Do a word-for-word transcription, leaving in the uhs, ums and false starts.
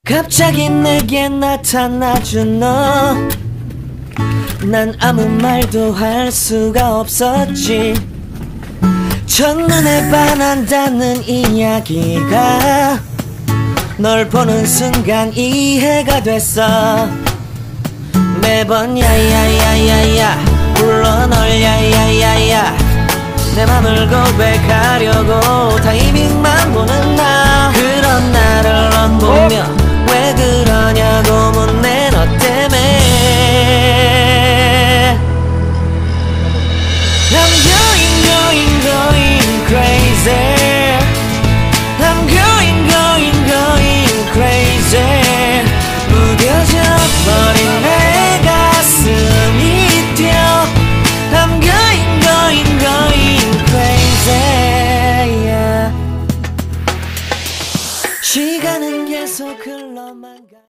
갑자기 내게 나타나준 너, 난 아무 말도 할 수가 없었지. 첫눈에 반한다는 이야기가 널 보는 순간 이해가 됐어. 매번 야야야야야 불러 널 야야야야, 내 맘을 고백하려고 타이밍만 보는 나. 그런 나를 넌 보며 왜 그러냐고 묻네, 너 때문에. I'm going going going crazy. I'm going going going crazy. 무뎌져 버린 내 가슴이 뛰어. I'm going going going crazy, yeah. 시간은 계속 흘러만 가.